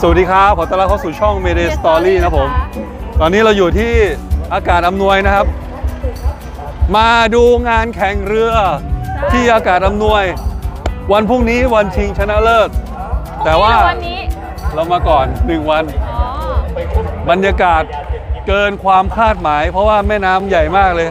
สวัสดีครับขอต้อนรับเข้าสู่ช่อง Mayday Story นะผมตอนนี้เราอยู่ที่อากาศอำนวยนะครับมาดูงานแข่งเรือที่อากาศอำนวยวันพรุ่งนี้วันชิงชนะเลิศแต่ว่าเรามาก่อน1 วันบรรยากาศเกินความคาดหมายเพราะว่าแม่น้ำใหญ่มากเลย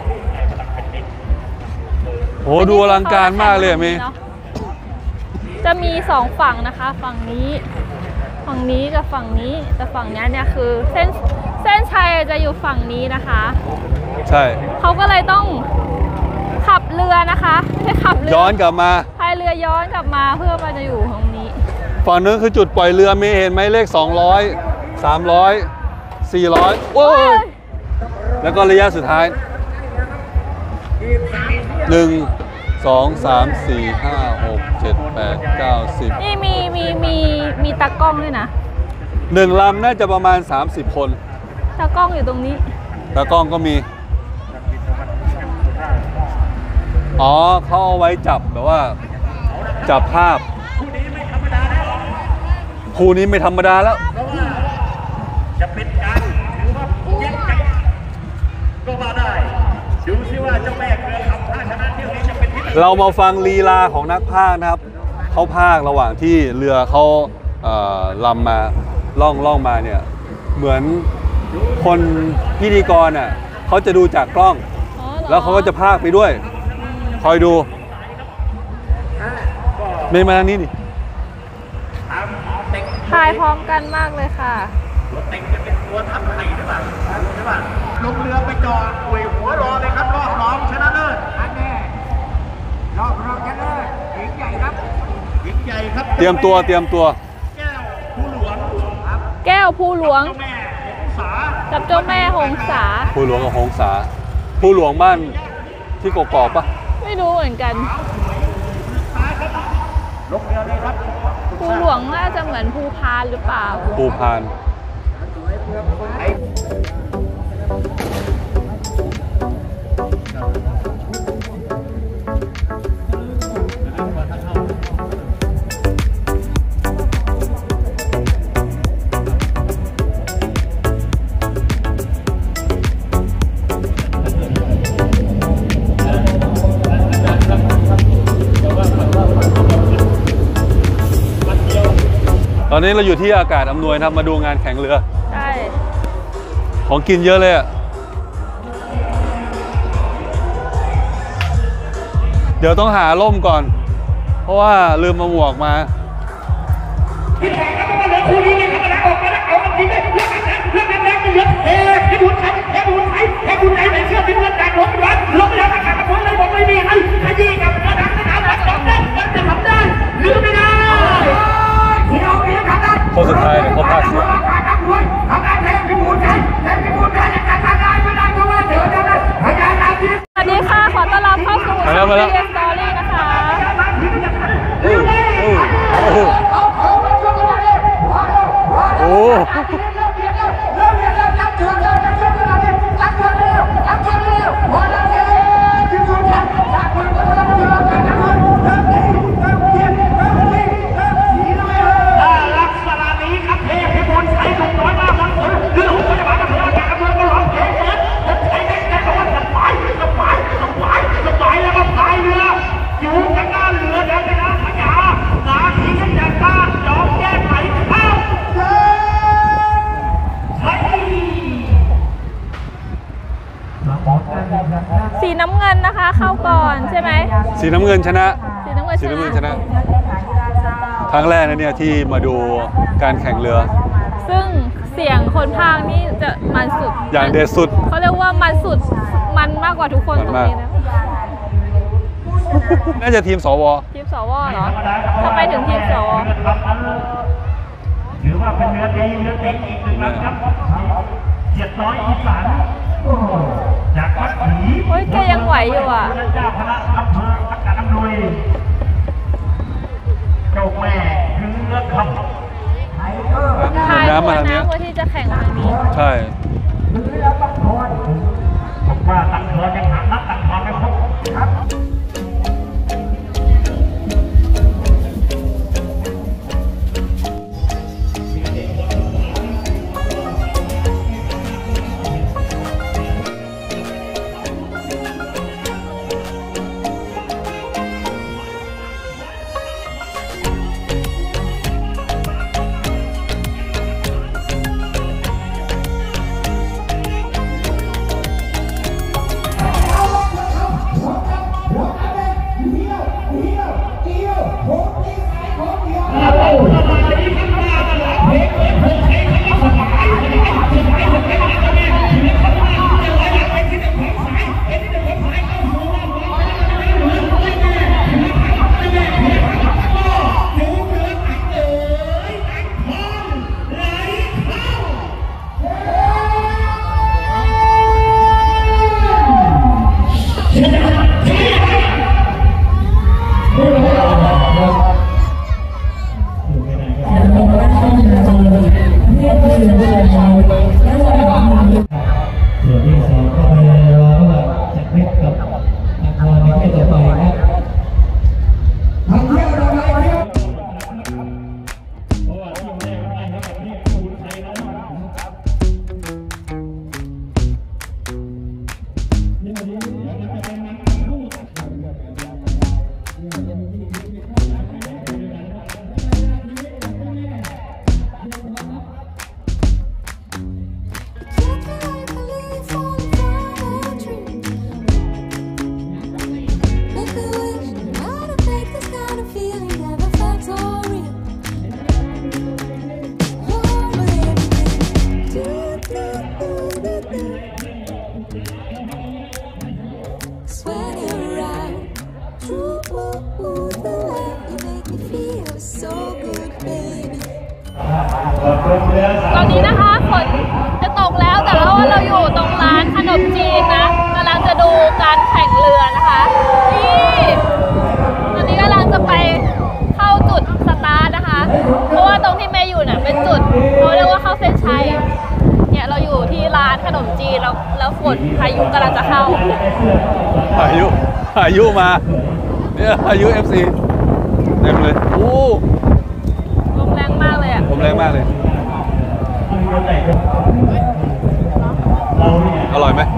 โหดูอลังการมากเลยมีจะมี2ฝั่งนะคะฝั่งนี้กับฝั่งนี้แต่ฝั่งนี้เนี่ยคือเส้นชัยจะอยู่ฝั่งนี้นะคะใช่เขาก็เลยต้องขับเรือนะคะไม่ใช่ขับเรือย้อนกลับมาพายเรือย้อนกลับมาเพื่อมาจะอยู่ตรงนี้ฝั่งนึงคือจุดปล่อยเรือมีเห็นไหมเลข200 300 400โอ้ยแล้วก็ระยะสุดท้าย1 2 3 4 5 6 7 8 9 10 นี่มีตากล้องด้วยนะ 1 ลำน่าจะประมาณ30 คนตากล้องอยู่ตรงนี้ตากล้องก็มีอ๋อเขาเอาไว้จับแบบว่าจับภาพคู่นี้ไม่ธรรมดาแล้วจะเป็นการถือว่าเย็นใจก็มาได้ดูซิว่าเจ้าแม่เรือทำท่าชนะเที่ยวนี้จะเป็นที่เรามาฟังลีลาของนักพากย์นะครับเขาพากย์ระหว่างที่เรือเขาลำมาล่องมาเนี่ยเหมือนคนพิธีกรอ่ะเขาจะดูจากกล้องแล้วเขาก็จะพากย์ไปด้วยคอยดูเมย์มาทางนี้ดิถ่ายพร้อมกันมากเลยค่ะรถเต็งจะเป็นตัวทัพไทยใช่ป่ะลงเรือไปจอดอวยหัวรอเลยครับรอบรองชนะเลิศอันแน่รอบรองชนะเลิศหญิงใหญ่ครับหญิงใหญ่ครับเตรียมตัวแก้วผู้หลวงแก้วผู้หลวงกับเจ้าแม่หงสาผู้หลวงกับหงสาผู้หลวงบ้านที่กกอกปะไม่รู้เหมือนกันลงเรือเลยครับภูหลวงน่าจะเหมือนภูพานหรือเปล่าภูพานตอนนี้เราอยู่ที่อากาศอำนวยนะครับมาดูงานแข่งเรือใช่ของกินเยอะเลยอ่ะเดี๋ยวต้องหาร่มก่อนเพราะว่าลืมมาหมวกมาคนสุดท้ายเนี่ยเขาพาสวัสดีค่ะขอต้อนรับเข้าสู่ช่อง Mayday Story นะคะโอ้สีน้ำเงินนะคะเข้าก่อนใช่ไหมสีน้ำเงินชนะสีน้ำเงินชนะครั้งแรกนะเนี่ยที่มาดูการแข่งเรือซึ่งเสียงคนพากย์นี่จะมันสุดอย่างเด็ดสุดเขาเรียกว่ามันสุดมันมากกว่าทุกคนตรงนี้นะน่าจะทีมสวเหรอทำไมถึงทีมสวถือว่าเป็นเรือดีเรือเต็งอีก1 ลำครับเจ็ดน้อยอีสานจากวัดผีเฮ้ยแกยังไหวอยู่อ่ะเจ้าคณะอำเภออากาศอำนวยเจ้าแม่เรือขับถ่ายน้ำเพื่อที่จะแข่งทางนี้ใช่ผมว่าตังค์เรายังหานักตังค์ไม่ครบครับ เส่วนที่สองก็ไปรอว่าจะเพชรกับอังกอร์ในเที่ยวต่อไปครับทางเที่ยวต่อไปครับตอนนี้นะคะฝนจะตกแล้วแต่ว่าเราอยู่ตรงร้านขนมจีนนะกำลังจะดูการแข่งเรือนะคะนี่ตอนนี้กำลังจะไปเข้าจุดสตาร์ทนะคะเพราะว่าตรงที่เมย์อยู่เนี่ยเป็นจุดเขาเรียกว่าเข้าเส้นชัยเนี่ยเราอยู่ที่ร้านขนมจีนแล้วฝนพายุกำลังจะเข้าพายุมาเนี่ยพายุ FC เต็มเลยโอ้ลมแรงมากเลยอ่ะลมแรงมากเลยอร่อยไหม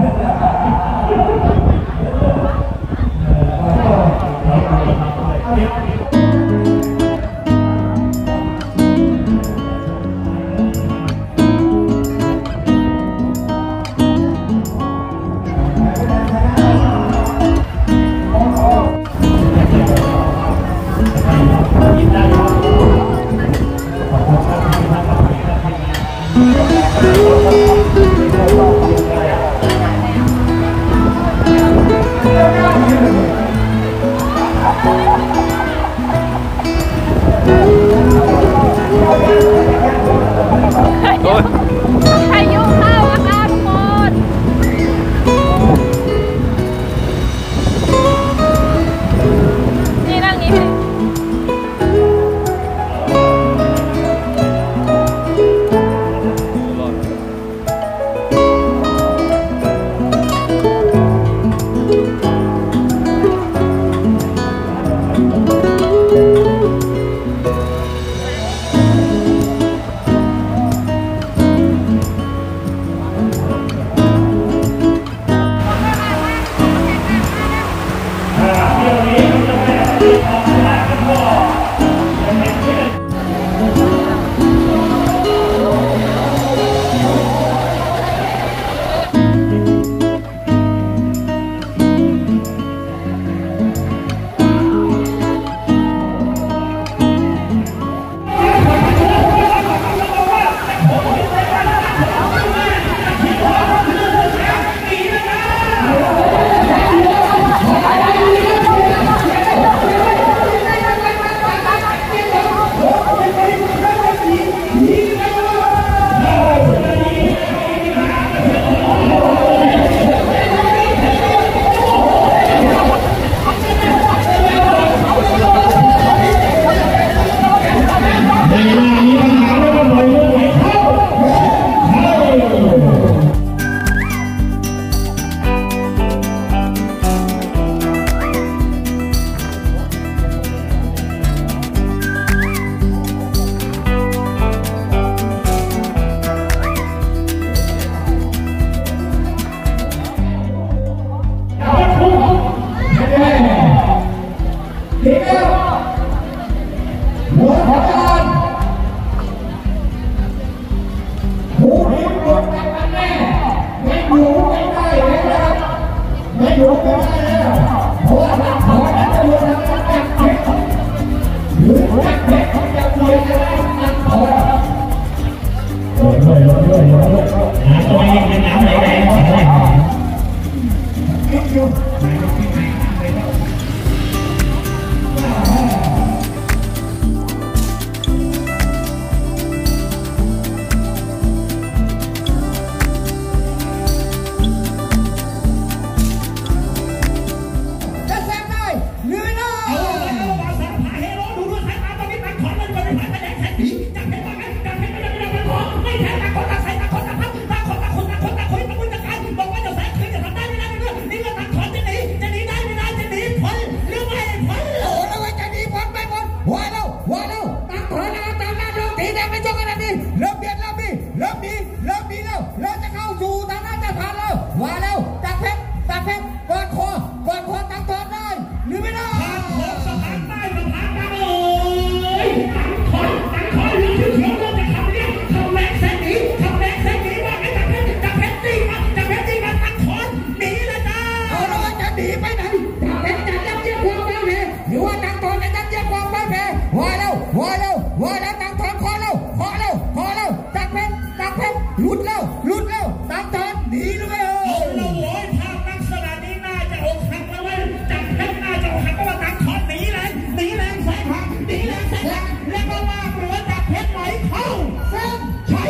หรือไม่ได้ทางของสะพานใต้สะพานกลางโอ้ยตังคอยเรือที่เขียวเรือจะขับเลี้ยงขับแรงแสงหนีขับแรงแสงหนีว่าไอ้จากเพชรตีมันตังคอยหนีเลยจ้าเอาแล้วจะหนีไปไหนจากเพชรจะยับเยียบความไม่เพหรือว่าตังคอยจะยับเยียบความไม่เพว่าแล้วตังคอยพอแล้วจากเพชรหลุดแล้วตังคอยหนีหรือไม่เอาแล้วโว้ยภาพลักษณะนี้น่าจะอกหักแล้วเว้ยจากเพชรน่าจะอกหักเพราะว่าตังคอยหนีแรงแสงหักแล้วก็ลากเรือจากเพชรไหลเข้าเส้นชัย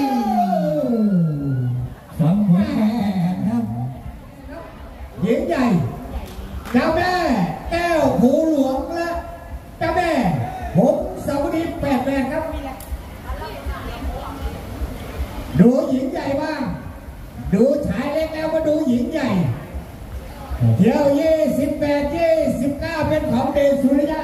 ฟังหัวแอนครับหญิงใหญ่เจ้าแม่แก้วภูหลวงและเจ้าแม่ผมสาวดี8 แปดครับดูหญิงใหญ่บ้างดูชายเล็กแล้วมาดูหญิงใหญ่เที่ยว28 29เป็นของเดชสุริยะ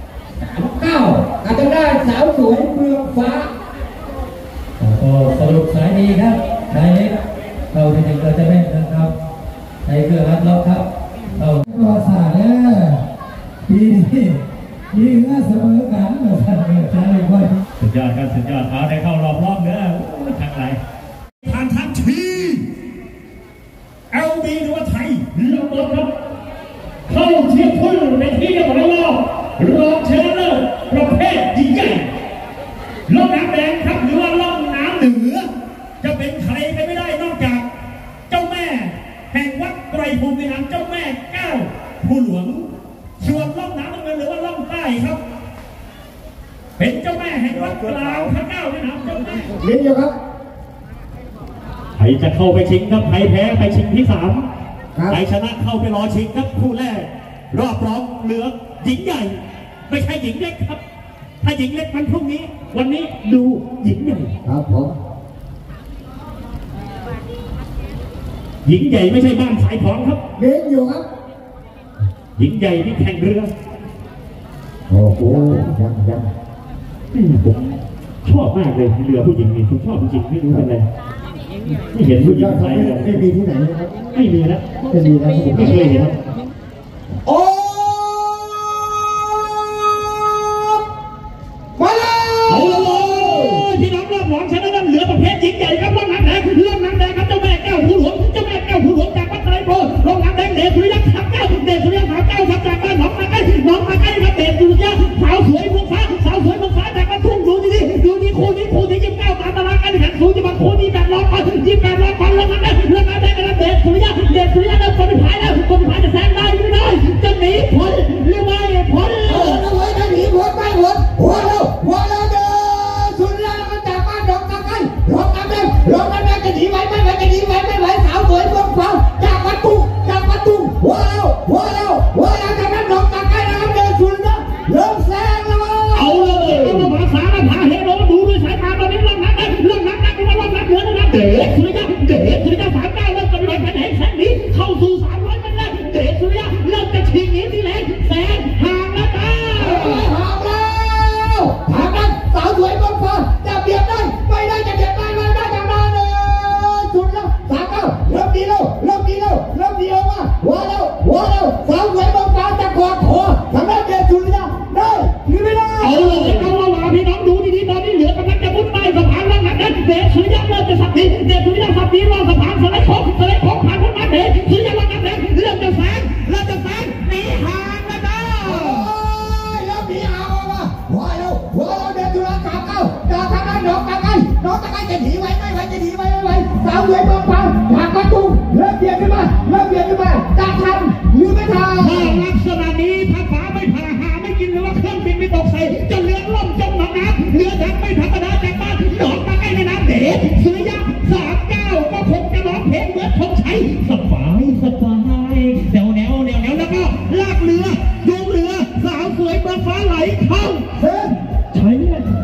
9อาจจะได้สาวสวยเมืองฟ้าสรุปสายดีครับชายเล็กเราที่หนึ่งเราจะเล่นนะครับในเครื่องรัดล็อกครับเราตัวสาเนี่ยปีนี้ยิงเสมอกันเหมือนกันใช่ไหมสุดยอดครับสุดยอดเอาได้เข้ารอบเนื้อทางไหนทางทันทีLB หรือว่าไทยลงรถครับเข้าเทียบทุนในที่เรียบร้อยแล้วรองชนะเลิศประเภทหญิงใหญ่ล่องน้ำแดงครับหรือว่าล่องน้ำเหนือจะเป็นใครไปไม่ได้นอกจากเจ้าแม่แห่งวัดไตรภูมิในนามเจ้าแม่แก้วภูหลวงส่วนล่องน้ำน้ำเงินหรือว่าล่องใต้ครับเป็นเจ้าแม่แห่งวัดกลางพระเก้าในนามเจ้าแม่เรียนอยู่ครับใครจะเข้าไปชิงครับใครแพ้ไปชิงที่3ใครชนะเข้าไปรอชิงครับคู่แรกรอบรองเหลือหญิงใหญ่ไม่ใช่หญิงเล็กครับถ้าหญิงเล็กมันพรุ่งนี้วันนี้ดูหญิงใหญ่ครับผมหญิงใหญ่ไม่ใช่บ้านขายของครับเล่นอยู่ครับหญิงใหญ่ที่แข่งเรือโอ้โหยังผมชอบมากเลยเรือผู้หญิงนี่ผมชอบจริงไม่รู้เป็นไรไม่เห็นผู้หญิงไทยเลยไม่มีที่ไหนนะครับไม่มีนะไม่มีนะผมไม่เคยเห็นโอ้มาเลยเอาเลยพี่น้องรอบหลองชนะเรือประเภทหญิงใหญ่ครับล่องน้ำแดงครับเจ้าแม่แก้วภูหลวงจากวัดไตรภูมิล่องน้ำแดงเดชสุริยะขับเก้าครับจากบ้านหนองมาใกล้ครับเดชสุริยะสาวสวยเมืองฟ้าจากบ้านทุ่งดูนี่คู่ที่29ตามตารางการแข่งขันจะมาคู่นี้แบบล้อกัน28 ล้อกันแล้วกันได้กันเดชสุริยะเดินคนสุดท้ายจะแซงได้ไม่ได้จะหนีพ้นหรือไม่พ้นจะหนีพ้นไม่พ้นหัวเราเดินสุริยะมันจากบ้านดอกตะไคร้ลงน้ำแดงจะหนีไหวไม่ไหวสาวสวยเมืองฟ้าจากวัดตุ้งหัวเราจากบ้านดอกตะไคร้นะครับเดินสุริยะเริ่มแซงแล้วเอาเลยต้องมาสารพาเฮโร่ดูด้วยสายตาตอนนี้ล่องน้ำเหนือนะครับเดชสุริยะ39เริ่มกำลังแข่งแสงนี้เข้าสู่300มันแล้วเดชสุริยะเริ่มจะชิงหนีที่แรงแสงห่างแล้วจ้าทางนั้นสาวสวยเมืองฟ้าจะเบียดได้ไม่ได้จากบ้านเลยสุดแล้ว39เริ่มดีแล้วว่าหัวแล้วสาวสวยเมืองฟ้าจะกอดคอทางนั้นเดชสุริยะได้หรือไม่ได้เอาเลยต้องระวังพี่น้องดูดีๆตอนนี้เหลือกำลังจะมุดใต้สะพานแล้วนะเดชสุริยะเริ่มจะสับดีรอสะพานสไลด์โค้งผ่านพ้นมาเดชสุริยะล่องน้ำแดงเริ่มจะแซงหนีห่างแล้วจ้าเริ่มหนีห่างว่าหัวเราเดชสุริยะจากทางด้านน้องตะไคร้จะหนีไหวไม่ไหวสาวสวยเมืองฟ้าจากประตูเริ่มเบียดขึ้นมาจะทันหรือไม่ทันลักษณะนี้ถ้าฟ้าไม่ผ่าหาไม่กินหรือว่าเครื่องบินไม่ตกใส่จะเรือล่มจมหนองน้ำเรือถังไม่ธรรมดาจากบ้านหนองตะไคร้ในน้ำเดชสุริยะ39ก็คงจะร้องเพลงเหมือนธงชัยสบายแนวแล้วก็ลากเรือจูงเรือสาวสวยเมืองฟ้าไหลเข้าเส้นชัย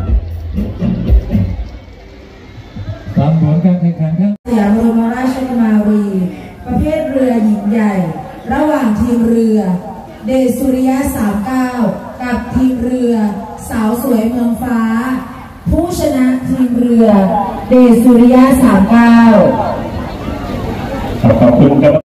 ตามผลการแข่งขันครับสยามบรมราชกุมารีประเภทเรือหญิงใหญ่ระหว่างทีมเรือเดชสุริยะ39กับทีมเรือสาวสวยเมืองฟ้าผู้ชนะทีมเรือเดชสุริยะ39 ขอบคุณครับ